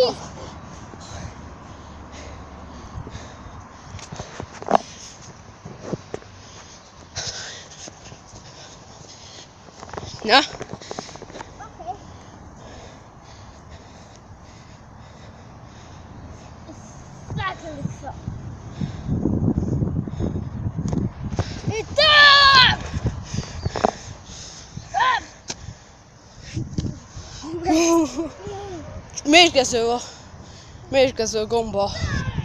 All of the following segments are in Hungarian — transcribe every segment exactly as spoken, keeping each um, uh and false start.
Na? Okay. It's certainly so. It's up! Up! Mérgező a... Mérgező gomba.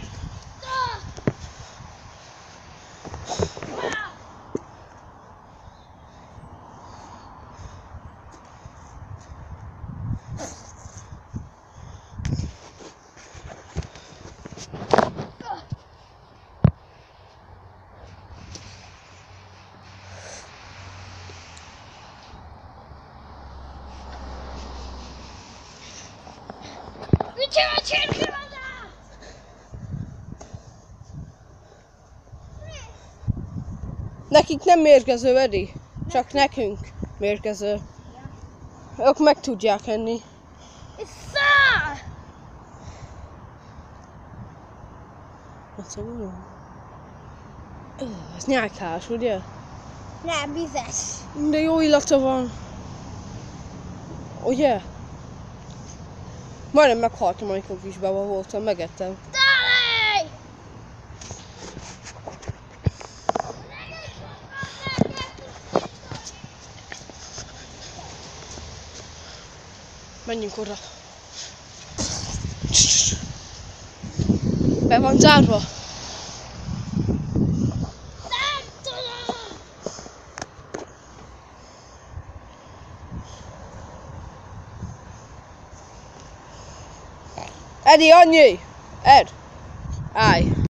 Micsoda csirkevadás! Nekik nem mérgező, Edi. Csak nekünk mérgező. Ők meg tudják enni. Vissza! Ez nyálkás, ugye? Nem, vizes. De jó illata van. Ugye? Majdnem meghaltam, amikor kisbaba voltam, megettem. Dali! Menjünk oda. Be van zárva. Nem tudom! Edi, annyi! Ed! Állj!